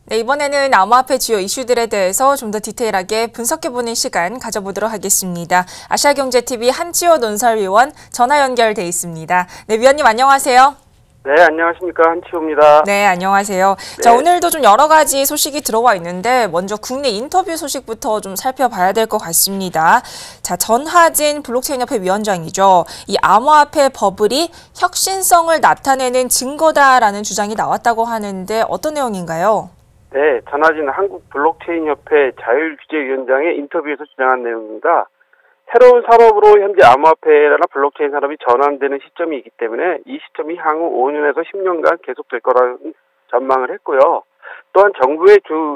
네, 이번에는 암호화폐 주요 이슈들에 대해서 좀 더 디테일하게 분석해보는 시간 가져보도록 하겠습니다. 아시아경제TV 한지호 논설위원 전화 연결돼 있습니다. 네, 위원님 안녕하세요. 네, 안녕하십니까. 한치호입니다. 네, 안녕하세요. 네. 자, 오늘도 좀 여러 가지 소식이 들어와 있는데 먼저 국내 인터뷰 소식부터 좀 살펴봐야 될 것 같습니다. 자, 전하진 블록체인협회 위원장이죠. 이 암호화폐 버블이 혁신성을 나타내는 증거다라는 주장이 나왔다고 하는데 어떤 내용인가요? 네, 전하진 한국블록체인협회 자율규제위원장의 인터뷰에서 주장한 내용입니다. 새로운 산업으로 현재 암호화폐나 블록체인 산업이 전환되는 시점이기 때문에 이 시점이 향후 5년에서 10년간 계속될 거라는 전망을 했고요. 또한 정부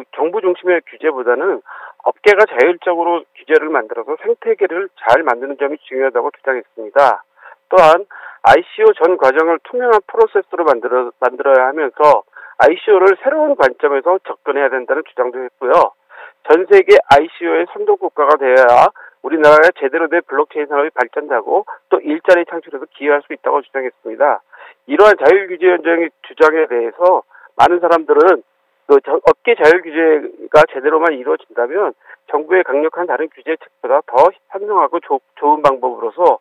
중심의 규제보다는 업계가 자율적으로 규제를 만들어서 생태계를 잘 만드는 점이 중요하다고 주장했습니다. 또한 ICO 전 과정을 투명한 프로세스로 만들어야 하면서 ICO를 새로운 관점에서 접근해야 된다는 주장도 했고요. 전 세계 ICO의 선도 국가가 되어야 우리나라가 제대로 된 블록체인 산업이 발전하고 또 일자리 창출에도 기여할 수 있다고 주장했습니다. 이러한 자율규제위원장의 주장에 대해서 많은 사람들은 업계 자율규제가 제대로만 이루어진다면 정부의 강력한 다른 규제책보다 더 현명하고 좋은 방법으로서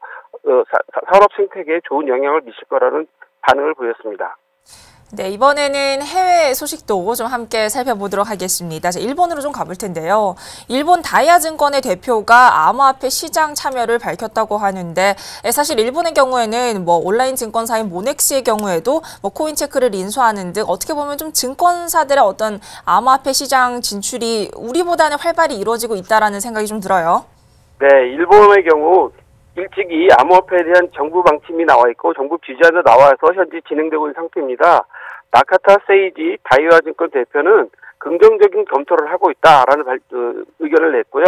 산업 생태계에 좋은 영향을 미칠 거라는 반응을 보였습니다. 네, 이번에는 해외 소식도 좀 함께 살펴보도록 하겠습니다. 자, 일본으로 좀 가볼 텐데요. 일본 다이아증권의 대표가 암호화폐 시장 참여를 밝혔다고 하는데 사실 일본의 경우에는 온라인 증권사인 모넥스의 경우에도 코인 체크를 인수하는 등 어떻게 보면 좀 증권사들의 어떤 암호화폐 시장 진출이 우리보다는 활발히 이루어지고 있다라는 생각이 좀 들어요. 네, 일본의 경우 일찍이 암호화폐에 대한 정부 방침이 나와 있고 정부 규제도 나와서 현재 진행되고 있는 상태입니다. 나카타 세이지 다이와증권 대표는 긍정적인 검토를 하고 있다라는 의견을 냈고요.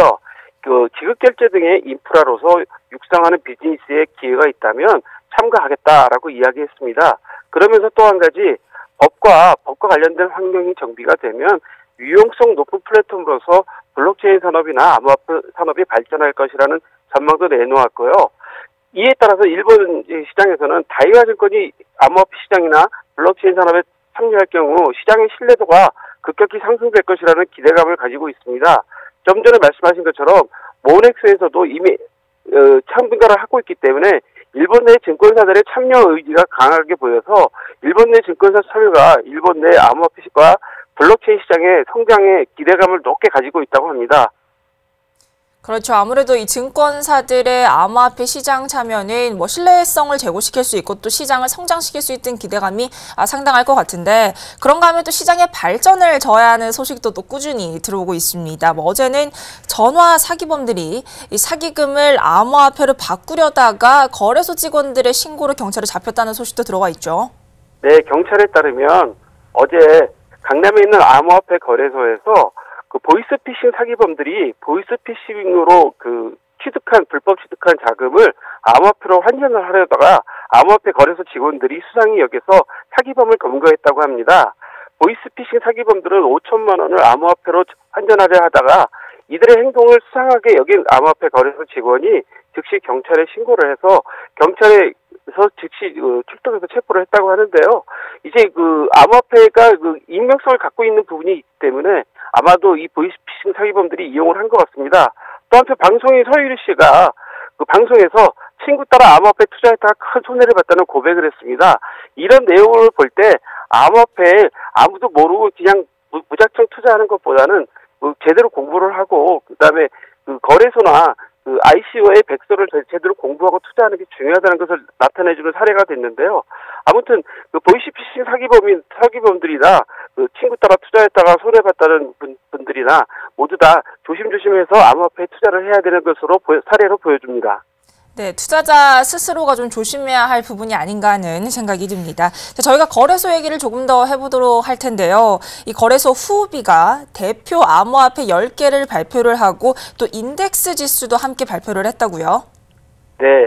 지급결제 등의 인프라로서 육성하는 비즈니스에 기회가 있다면 참가하겠다라고 이야기했습니다. 그러면서 또 한 가지 법과 관련된 환경이 정비가 되면 유용성 높은 플랫폼으로서 블록체인 산업이나 암호화폐 산업이 발전할 것이라는 전망도 내놓았고요. 이에 따라서 일본 시장에서는 다이와증권이 암호화폐 시장이나 블록체인 산업에 참여할 경우 시장의 신뢰도가 급격히 상승될 것이라는 기대감을 가지고 있습니다. 좀 전에 말씀하신 것처럼 모넥스에서도 이미 참가를 하고 있기 때문에 일본 내 증권사들의 참여 의지가 강하게 보여서 일본 내 증권사 참여가 일본 내 암호화폐와 블록체인 시장의 성장에 기대감을 높게 가지고 있다고 합니다. 그렇죠. 아무래도 이 증권사들의 암호화폐 시장 참여는 신뢰성을 제고시킬 수 있고 또 시장을 성장시킬 수 있는 기대감이 상당할 것 같은데 그런가 하면 또 시장의 발전을 저해하는 소식도 또 꾸준히 들어오고 있습니다. 어제는 전화 사기범들이 이 사기금을 암호화폐로 바꾸려다가 거래소 직원들의 신고로 경찰에 잡혔다는 소식도 들어와 있죠. 네, 경찰에 따르면 어제 강남에 있는 암호화폐 거래소에서 보이스피싱 사기범들이 보이스피싱으로 불법 취득한 자금을 암호화폐로 환전을 하려다가 암호화폐 거래소 직원들이 수상히 여겨서 사기범을 검거했다고 합니다. 보이스피싱 사기범들은 5천만 원을 암호화폐로 환전하려 하다가 이들의 행동을 수상하게 여긴 암호화폐 거래소 직원이 즉시 경찰에 신고를 해서 경찰에서 즉시 출동해서 체포를 했다고 하는데요. 이제 암호화폐가 익명성을 갖고 있는 부분이 있기 때문에 아마도 이 보이스피싱 사기범들이 이용을 한 것 같습니다. 또 한편 방송인 서유리 씨가 방송에서 친구 따라 암호화폐 투자했다가 큰 손해를 봤다는 고백을 했습니다. 이런 내용을 볼 때 암호화폐에 아무도 모르고 그냥 무작정 투자하는 것보다는 제대로 공부를 하고 그다음에 거래소나 ICO의 백서를 제대로 공부하고 투자하는 게 중요하다는 것을 나타내주는 사례가 됐는데요. 아무튼 보이스피싱 사기범들이나 친구 따라 투자했다가 손해봤다는 분들이나 모두 다 조심조심해서 암호화폐에 투자를 해야 되는 것으로 사례로 보여줍니다. 네, 투자자 스스로가 좀 조심해야 할 부분이 아닌가 하는 생각이 듭니다. 자, 저희가 거래소 얘기를 조금 더 해보도록 할 텐데요. 이 거래소 후오비가 대표 암호화폐 10개를 발표를 하고 또 인덱스 지수도 함께 발표를 했다고요? 네,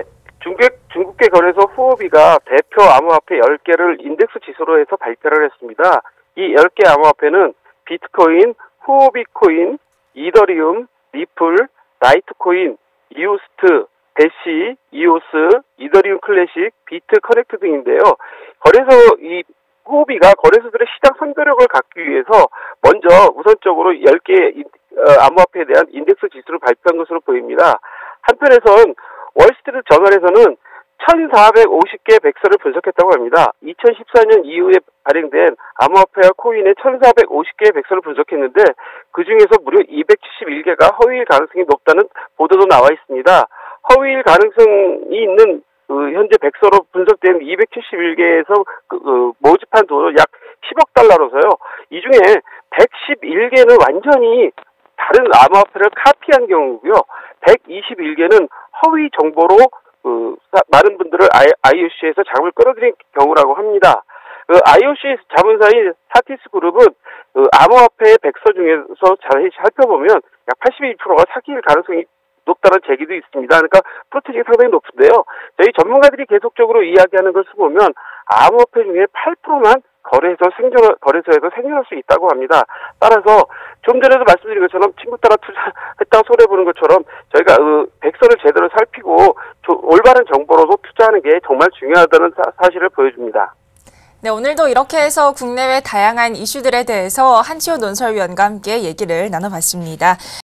중국계 거래소 후오비가 대표 암호화폐 10개를 인덱스 지수로 해서 발표를 했습니다. 이 10개 암호화폐는 비트코인, 후오비 코인, 이더리움, 리플, 라이트코인, 이오스트, 대시, 이오스, 이더리움 클래식, 비트 커넥트 등인데요. 거래소 이 후오비가 거래소들의 시장 선도력을 갖기 위해서 먼저 우선적으로 10개 암호화폐에 대한 인덱스 지수를 발표한 것으로 보입니다. 한편에선 월스트리트 저널에서는 1,450개 백서를 분석했다고 합니다. 2014년 이후에 발행된 암호화폐와 코인의 1,450개의 백서를 분석했는데 그중에서 무려 271개가 허위일 가능성이 높다는 보도도 나와 있습니다. 허위일 가능성이 있는 현재 백서로 분석된 271개에서 모집한 돈은 약 10억 달러로서요. 이 중에 111개는 완전히 다른 암호화폐를 카피한 경우고요. 121개는 허위 정보로 많은 분들을 IOC에서 자금을 끌어들인 경우라고 합니다. IOC 자문사인 사티스 그룹은 암호화폐 백서 중에서 자세히 살펴보면 약 82%가 사기일 가능성이 높다는 제기도 있습니다. 그러니까 프로테이가 상당히 높은데요. 저희 전문가들이 계속적으로 이야기하는 것을 보면 암호화폐 중에 8%만 거래소에서 생겨날 수 있다고 합니다. 따라서 좀 전에도 말씀드린 것처럼 친구 따라 투자했다고 손해보는 것처럼 저희가 백서를 제대로 살피고 올바른 정보로도 투자하는 게 정말 중요하다는 사실을 보여줍니다. 네, 오늘도 이렇게 해서 국내외 다양한 이슈들에 대해서 한치호 논설위원과 함께 얘기를 나눠봤습니다.